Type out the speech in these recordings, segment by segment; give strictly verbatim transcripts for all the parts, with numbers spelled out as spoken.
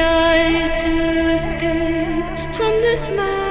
eyes to escape from this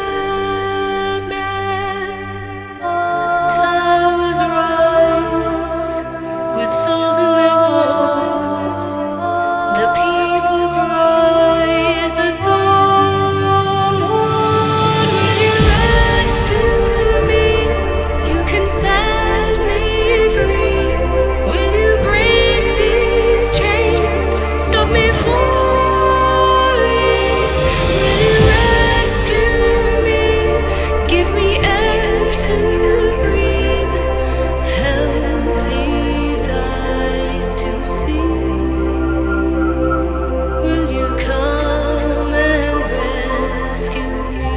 madness. Towers rise with souls in their walls. The people cry, is there someone? Will you rescue me? You can set me free. Will you break these chains? Stop me falling. Will you rescue me? Give me air to breathe. Help these eyes to see. Will you come and rescue me?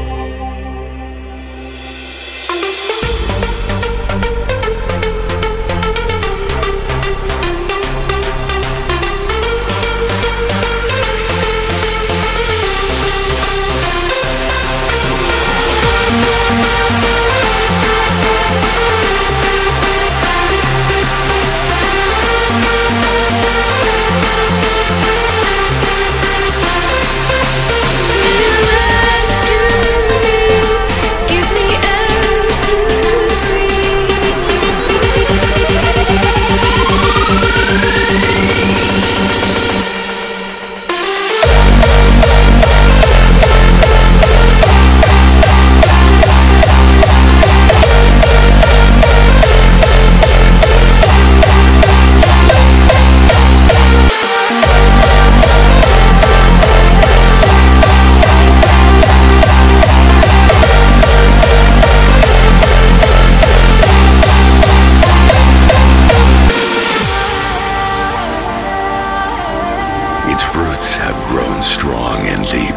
Its roots have grown strong and deep,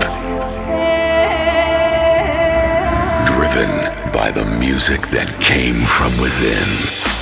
driven by the music that came from within.